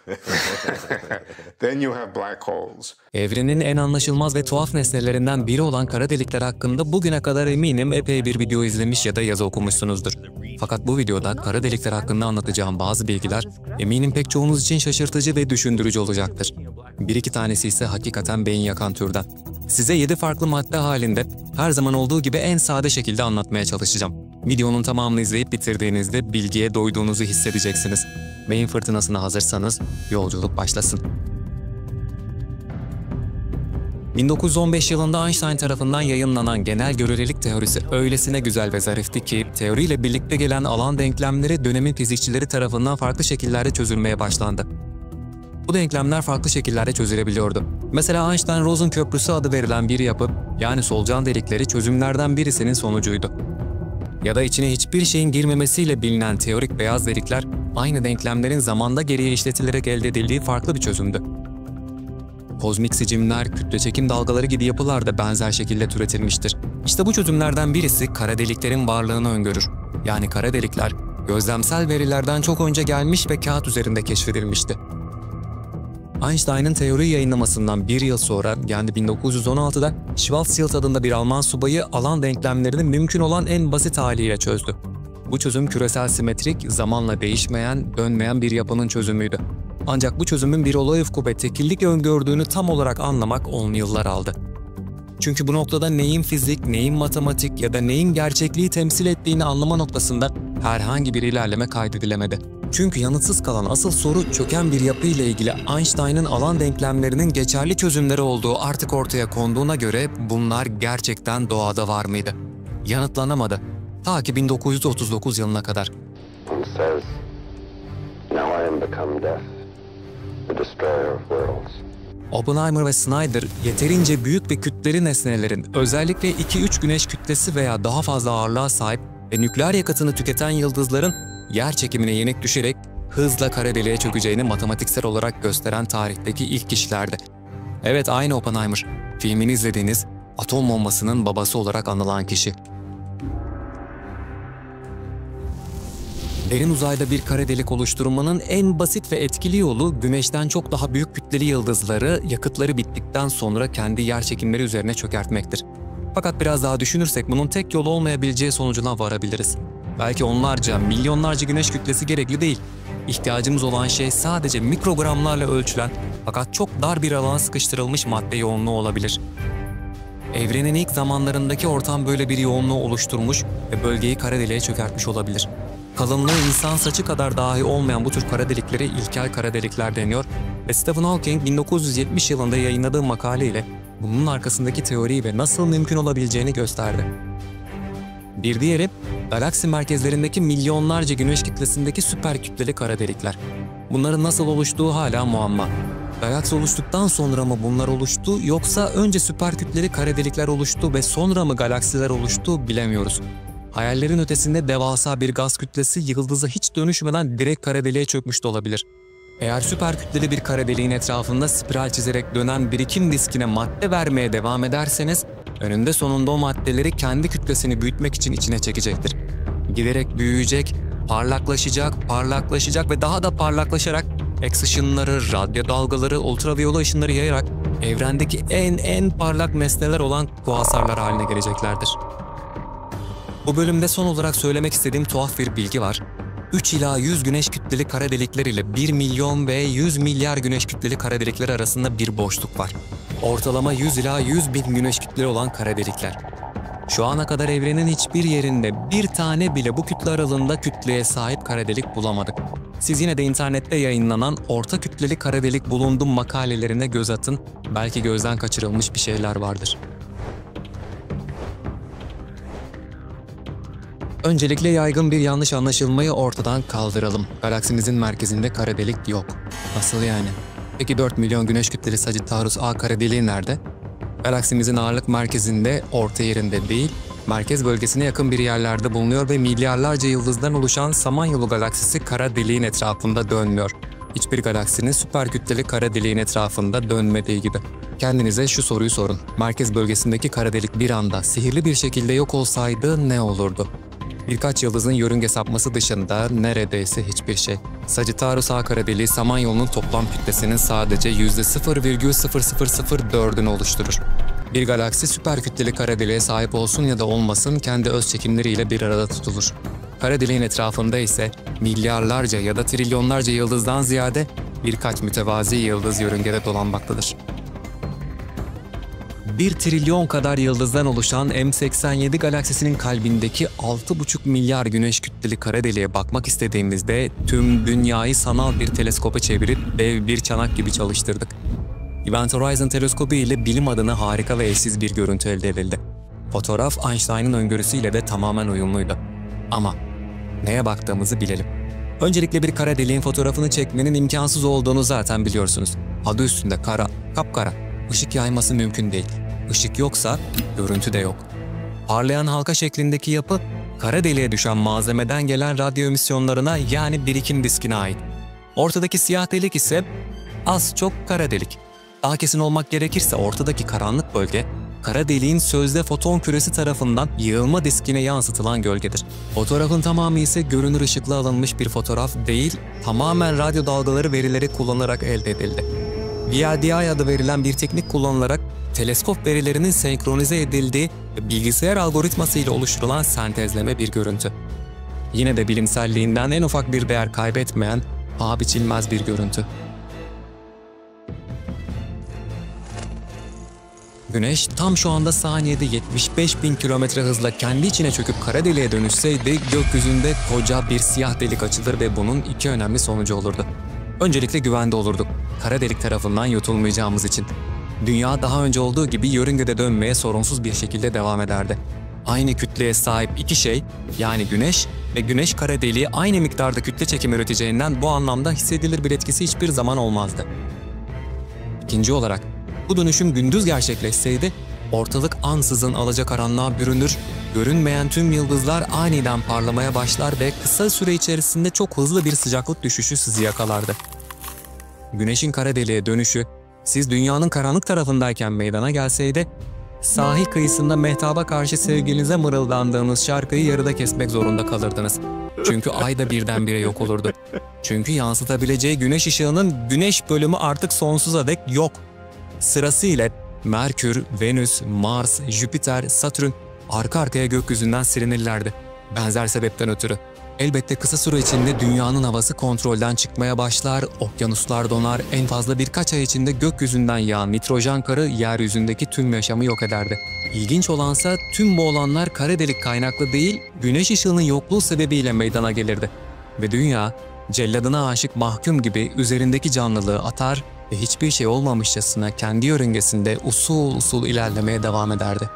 Then you have black holes. Evrenin en anlaşılmaz ve tuhaf nesnelerinden biri olan kara delikler hakkında bugüne kadar eminim epey bir video izlemiş ya da yazı okumuşsunuzdur. Fakat bu videoda kara delikler hakkında anlatacağım bazı bilgiler eminim pek çoğunuz için şaşırtıcı ve düşündürücü olacaktır. Bir iki tanesi ise hakikaten beyin yakan türden. Size 7 farklı madde halinde her zaman olduğu gibi en sade şekilde anlatmaya çalışacağım. Videonun tamamını izleyip bitirdiğinizde bilgiye doyduğunuzu hissedeceksiniz. Beyin fırtınasına hazırsanız yolculuk başlasın. 1915 yılında Einstein tarafından yayınlanan genel görelilik teorisi öylesine güzel ve zarifti ki teoriyle birlikte gelen alan denklemleri dönemin fizikçileri tarafından farklı şekillerde çözülmeye başlandı. Bu denklemler farklı şekillerde çözülebiliyordu. Mesela Einstein-Rosen köprüsü adı verilen bir yapı, yani solucan delikleri çözümlerden birisinin sonucuydu. Ya da içine hiçbir şeyin girmemesiyle bilinen teorik beyaz delikler, aynı denklemlerin zamanda geriye işletilerek elde edildiği farklı bir çözümdü. Kozmik sicimler, kütle çekim dalgaları gibi yapılar da benzer şekilde türetilmiştir. İşte bu çözümlerden birisi kara deliklerin varlığını öngörür. Yani kara delikler, gözlemsel verilerden çok önce gelmiş ve kağıt üzerinde keşfedilmişti. Einstein'ın teori yayınlamasından bir yıl sonra, yani 1916'da Schwarzschild adında bir Alman subayı alan denklemlerini mümkün olan en basit haliyle çözdü. Bu çözüm küresel simetrik, zamanla değişmeyen, dönmeyen bir yapının çözümüydü. Ancak bu çözümün bir olay ufku ve tekillik öngördüğünü tam olarak anlamak 10 yıllar aldı. Çünkü bu noktada neyin fizik, neyin matematik ya da neyin gerçekliği temsil ettiğini anlama noktasında herhangi bir ilerleme kaydedilemedi. Çünkü yanıtsız kalan asıl soru çöken bir yapı ile ilgili Einstein'ın alan denklemlerinin geçerli çözümleri olduğu artık ortaya konduğuna göre bunlar gerçekten doğada var mıydı? Yanıtlanamadı. Ta ki 1939 yılına kadar. Oppenheimer ve Snyder yeterince büyük ve kütleli nesnelerin özellikle 2-3 güneş kütlesi veya daha fazla ağırlığa sahip ve nükleer yakıtını tüketen yıldızların yer çekimine yenik düşerek hızla kara deliğe çökeceğini matematiksel olarak gösteren tarihteki ilk kişilerdi. Evet, aynı Oppenheimer, filmini izlediğiniz atom bombasının babası olarak anılan kişi. Derin uzayda bir kara delik oluşturmanın en basit ve etkili yolu Güneş'ten çok daha büyük kütleli yıldızları yakıtları bittikten sonra kendi yer çekimleri üzerine çökertmektir. Fakat biraz daha düşünürsek bunun tek yolu olmayabileceği sonucuna varabiliriz. Belki onlarca, milyonlarca güneş kütlesi gerekli değil. İhtiyacımız olan şey sadece mikrogramlarla ölçülen fakat çok dar bir alana sıkıştırılmış madde yoğunluğu olabilir. Evrenin ilk zamanlarındaki ortam böyle bir yoğunluğu oluşturmuş ve bölgeyi kara deliğe çökertmiş olabilir. Kalınlığı insan saçı kadar dahi olmayan bu tür kara deliklere ilkel kara delikler deniyor ve Stephen Hawking 1970 yılında yayınladığı makaleyle bunun arkasındaki teoriyi ve nasıl mümkün olabileceğini gösterdi. Bir diğeri, galaksi merkezlerindeki milyonlarca güneş kitlesindeki süper kütleli kara delikler. Bunların nasıl oluştuğu hala muamma. Galaksi oluştuktan sonra mı bunlar oluştu yoksa önce süper kütleli kara delikler oluştu ve sonra mı galaksiler oluştu bilemiyoruz. Hayallerin ötesinde devasa bir gaz kütlesi yıldıza hiç dönüşmeden direkt kara deliğe çökmüş de olabilir. Eğer süper kütleli bir kara deliğin etrafında spiral çizerek dönen birikim diskine madde vermeye devam ederseniz, önünde sonunda o maddeleri kendi kütlesini büyütmek için içine çekecektir. Giderek büyüyecek, parlaklaşacak ve daha da parlaklaşarak X ışınları, radyo dalgaları, ultraviyole ışınları yayarak evrendeki en parlak nesneler olan kuasarlar haline geleceklerdir. Bu bölümde son olarak söylemek istediğim tuhaf bir bilgi var. 3 ila 100 güneş kütleli kara delikler ile 1 milyon ve 100 milyar güneş kütleli kara delikler arasında bir boşluk var. Ortalama 100 ila 100 bin güneş kütleli olan kara delikler. Şu ana kadar evrenin hiçbir yerinde bir tane bile bu kütle aralığında kütleye sahip kara delik bulamadık. Siz yine de internette yayınlanan orta kütleli kara delik bulundu makalelerine göz atın, belki gözden kaçırılmış bir şeyler vardır. Öncelikle yaygın bir yanlış anlaşılmayı ortadan kaldıralım. Galaksimizin merkezinde kara delik yok. Nasıl yani? Peki 4 milyon güneş kütleli Sagittarius A kara deliği nerede? Galaksimizin ağırlık merkezinde, orta yerinde değil, merkez bölgesine yakın bir yerlerde bulunuyor ve milyarlarca yıldızdan oluşan Samanyolu galaksisi kara deliğin etrafında dönmüyor. Hiçbir galaksinin süper kütleli kara deliğin etrafında dönmediği gibi. Kendinize şu soruyu sorun. Merkez bölgesindeki kara delik bir anda sihirli bir şekilde yok olsaydı ne olurdu? Birkaç yıldızın yörünge sapması dışında neredeyse hiçbir şey. Sagittarius A kara deliği Samanyolu'nun toplam kütlesinin sadece %0,0004'ünü oluşturur. Bir galaksi süper kütleli kara deliğe sahip olsun ya da olmasın kendi öz çekimleriyle bir arada tutulur. Kara deliğin etrafında ise milyarlarca ya da trilyonlarca yıldızdan ziyade birkaç mütevazi yıldız yörüngede dolanmaktadır. 1 trilyon kadar yıldızdan oluşan M87 galaksisinin kalbindeki 6,5 milyar güneş kütleli kara deliğe bakmak istediğimizde tüm dünyayı sanal bir teleskopa çevirip dev bir çanak gibi çalıştırdık. Event Horizon teleskobu ile bilim adına harika ve eşsiz bir görüntü elde edildi. Fotoğraf Einstein'ın öngörüsüyle de tamamen uyumluydu. Ama neye baktığımızı bilelim. Öncelikle bir kara deliğin fotoğrafını çekmenin imkansız olduğunu zaten biliyorsunuz. Adı üstünde kara, kapkara. Işık yayması mümkün değil. Işık yoksa görüntü de yok. Parlayan halka şeklindeki yapı, kara deliğe düşen malzemeden gelen radyo emisyonlarına yani birikim diskine ait. Ortadaki siyah delik ise az çok kara delik. Daha kesin olmak gerekirse ortadaki karanlık bölge, kara deliğin sözde foton küresi tarafından yığılma diskine yansıtılan gölgedir. Fotoğrafın tamamı ise görünür ışıkla alınmış bir fotoğraf değil, tamamen radyo dalgaları verileri kullanarak elde edildi. VLDI adı verilen bir teknik kullanılarak teleskop verilerinin senkronize edildiği ve bilgisayar algoritması ile oluşturulan sentezleme bir görüntü. Yine de bilimselliğinden en ufak bir değer kaybetmeyen, paha biçilmez bir görüntü. Güneş tam şu anda saniyede 75.000 kilometre hızla kendi içine çöküp kara deliğe dönüşseydi gökyüzünde koca bir siyah delik açılır ve bunun iki önemli sonucu olurdu. Öncelikle güvende olurduk, kara delik tarafından yutulmayacağımız için. Dünya daha önce olduğu gibi yörüngede dönmeye sorunsuz bir şekilde devam ederdi. Aynı kütleye sahip iki şey, yani Güneş ve Güneş kara deliği aynı miktarda kütle çekimi üreteceğinden bu anlamda hissedilir bir etkisi hiçbir zaman olmazdı. İkinci olarak, bu dönüşüm gündüz gerçekleşseydi, ortalık ansızın alacakaranlığa bürünür, görünmeyen tüm yıldızlar aniden parlamaya başlar ve kısa süre içerisinde çok hızlı bir sıcaklık düşüşü sizi yakalardı. Güneşin kara deliğe dönüşü, siz dünyanın karanlık tarafındayken meydana gelseydi, sahil kıyısında mehtaba karşı sevgilinize mırıldandığınız şarkıyı yarıda kesmek zorunda kalırdınız. Çünkü ay da birdenbire yok olurdu. Çünkü yansıtabileceği güneş ışığının güneş bölümü artık sonsuza dek yok. Sırasıyla Merkür, Venüs, Mars, Jüpiter, Satürn arka arkaya gökyüzünden silinirlerdi. Benzer sebepten ötürü. Elbette kısa süre içinde dünyanın havası kontrolden çıkmaya başlar, okyanuslar donar, en fazla birkaç ay içinde gökyüzünden yağan nitrojen karı yeryüzündeki tüm yaşamı yok ederdi. İlginç olansa tüm bu olanlar kara delik kaynaklı değil, güneş ışığının yokluğu sebebiyle meydana gelirdi. Ve dünya, celladına aşık mahkum gibi üzerindeki canlılığı atar ve hiçbir şey olmamışçasına kendi yörüngesinde usul usul ilerlemeye devam ederdi.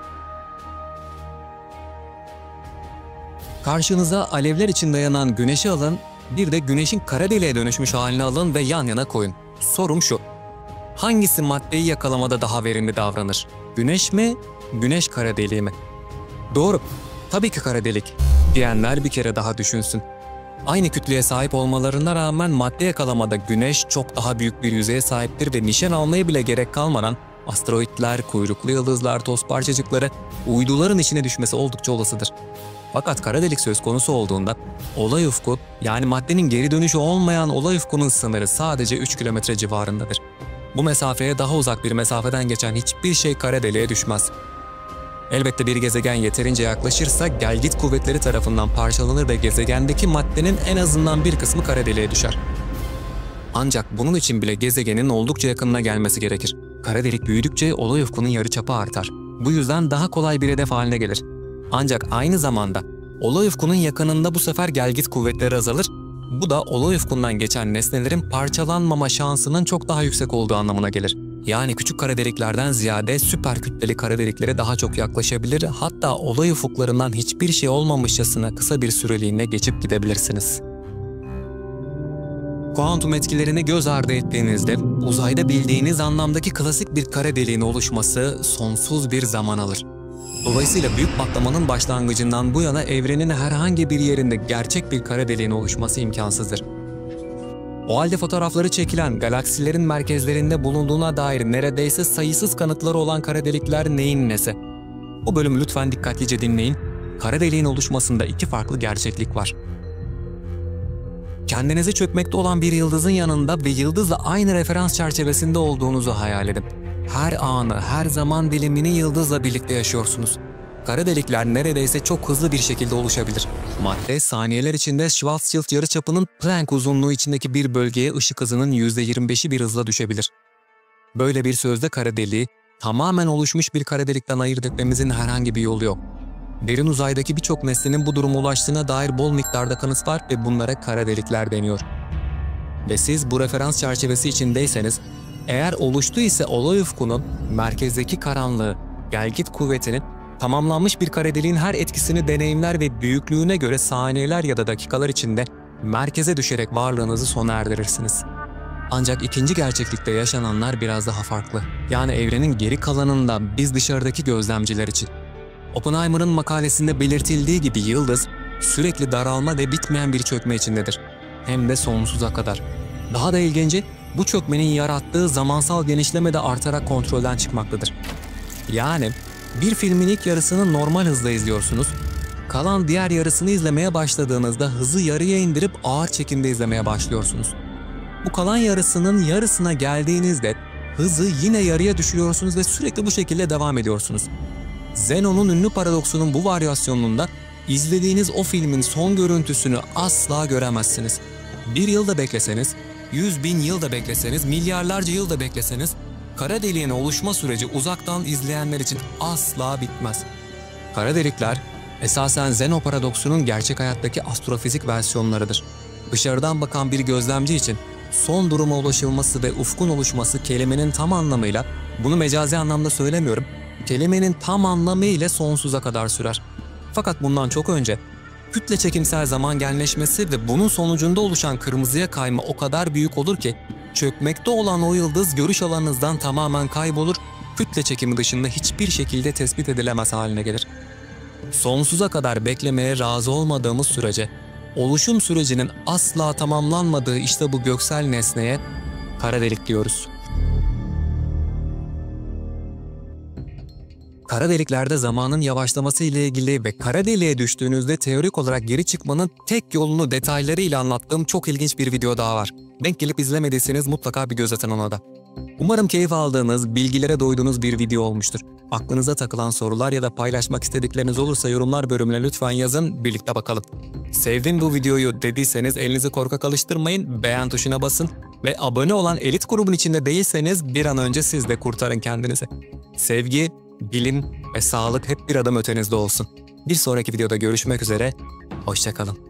Karşınıza alevler içinde yanan güneşi alın, bir de güneşin kara deliğe dönüşmüş halini alın ve yan yana koyun. Sorum şu: hangisi maddeyi yakalamada daha verimli davranır? Güneş mi, güneş kara deliği mi? Doğru, tabii ki kara delik diyenler bir kere daha düşünsün. Aynı kütleye sahip olmalarına rağmen madde yakalamada güneş çok daha büyük bir yüzeye sahiptir ve nişan almaya bile gerek kalmadan asteroidler, kuyruklu yıldızlar, toz parçacıkları, uyduların içine düşmesi oldukça olasıdır. Fakat kara delik söz konusu olduğunda olay ufku, yani maddenin geri dönüşü olmayan olay ufkunun sınırı sadece 3 kilometre civarındadır. Bu mesafeye daha uzak bir mesafeden geçen hiçbir şey kara deliğe düşmez. Elbette bir gezegen yeterince yaklaşırsa gelgit kuvvetleri tarafından parçalanır ve gezegendeki maddenin en azından bir kısmı kara deliğe düşer. Ancak bunun için bile gezegenin oldukça yakınına gelmesi gerekir. Kara delik büyüdükçe olay ufkunun yarıçapı artar. Bu yüzden daha kolay bir hedef haline gelir. Ancak aynı zamanda olay ufkunun yakınında bu sefer gelgit kuvvetleri azalır. Bu da olay ufkundan geçen nesnelerin parçalanmama şansının çok daha yüksek olduğu anlamına gelir. Yani küçük kara deliklerden ziyade süper kütleli kara deliklere daha çok yaklaşabilir, hatta olay ufuklarından hiçbir şey olmamışçasına kısa bir süreliğine geçip gidebilirsiniz. Kuantum etkilerini göz ardı ettiğinizde uzayda bildiğiniz anlamdaki klasik bir kara deliğin oluşması sonsuz bir zaman alır. Dolayısıyla büyük patlamanın başlangıcından bu yana evrenin herhangi bir yerinde gerçek bir kara deliğin oluşması imkansızdır. O halde fotoğrafları çekilen galaksilerin merkezlerinde bulunduğuna dair neredeyse sayısız kanıtları olan kara delikler neyin nesi? Bu bölümü lütfen dikkatlice dinleyin. kara deliğin oluşmasında iki farklı gerçeklik var. Kendinizi çökmekte olan bir yıldızın yanında ve yıldızla aynı referans çerçevesinde olduğunuzu hayal edin. Her anı, her zaman dilimini yıldızla birlikte yaşıyorsunuz. Kara delikler neredeyse çok hızlı bir şekilde oluşabilir. Madde saniyeler içinde Schwarzschild yarıçapının Planck uzunluğu içindeki bir bölgeye ışık hızının %25'i bir hızla düşebilir. Böyle bir sözde kara deliği tamamen oluşmuş bir kara delikten ayırt etmemizin herhangi bir yolu yok. Derin uzaydaki birçok nesnenin bu duruma ulaştığına dair bol miktarda kanıt var ve bunlara kara delikler deniyor. Ve siz bu referans çerçevesi içindeyseniz, eğer oluştu ise olay ufkunun, merkezdeki karanlığı, gelgit kuvvetinin, tamamlanmış bir kara deliğin her etkisini deneyimler ve büyüklüğüne göre saniyeler ya da dakikalar içinde merkeze düşerek varlığınızı sona erdirirsiniz. Ancak ikinci gerçeklikte yaşananlar biraz daha farklı. Yani evrenin geri kalanında biz dışarıdaki gözlemciler için. Oppenheimer'ın makalesinde belirtildiği gibi yıldız sürekli daralma ve bitmeyen bir çökme içindedir. Hem de sonsuza kadar. Daha da ilginci, bu çökmenin yarattığı zamansal genişleme de artarak kontrolden çıkmaktadır. Yani bir filmin ilk yarısını normal hızla izliyorsunuz, kalan diğer yarısını izlemeye başladığınızda hızı yarıya indirip ağır çekimde izlemeye başlıyorsunuz. Bu kalan yarısının yarısına geldiğinizde hızı yine yarıya düşürüyorsunuz ve sürekli bu şekilde devam ediyorsunuz. Zenon'un ünlü paradoksunun bu varyasyonunda izlediğiniz o filmin son görüntüsünü asla göremezsiniz. 1 yıl da bekleseniz, 100.000 yıl da bekleseniz, milyarlarca yıl da bekleseniz, kara deliğin oluşma süreci uzaktan izleyenler için asla bitmez. Kara delikler, esasen Zeno paradoksunun gerçek hayattaki astrofizik versiyonlarıdır. Dışarıdan bakan bir gözlemci için son duruma ulaşılması ve ufkun oluşması kelimenin tam anlamıyla, bunu mecazi anlamda söylemiyorum, kelimenin tam anlamıyla sonsuza kadar sürer. Fakat bundan çok önce kütle çekimsel zaman genleşmesi ve bunun sonucunda oluşan kırmızıya kayma o kadar büyük olur ki çökmekte olan o yıldız görüş alanınızdan tamamen kaybolur, kütle çekimi dışında hiçbir şekilde tespit edilemez haline gelir. Sonsuza kadar beklemeye razı olmadığımız sürece oluşum sürecinin asla tamamlanmadığı işte bu göksel nesneye kara delik diyoruz. Kara deliklerde zamanın yavaşlaması ile ilgili ve kara deliğe düştüğünüzde teorik olarak geri çıkmanın tek yolunu detaylarıyla anlattığım çok ilginç bir video daha var. Denk gelip izlemediyseniz mutlaka bir göz atın ona da. Umarım keyif aldığınız, bilgilere doyduğunuz bir video olmuştur. Aklınıza takılan sorular ya da paylaşmak istedikleriniz olursa yorumlar bölümüne lütfen yazın, birlikte bakalım. Sevdim bu videoyu dediyseniz elinizi korkak alıştırmayın, beğen tuşuna basın ve abone olan elit grubun içinde değilseniz bir an önce siz de kurtarın kendinizi. Sevgi, bilim ve sağlık hep bir adım ötenizde olsun. Bir sonraki videoda görüşmek üzere, hoşça kalın.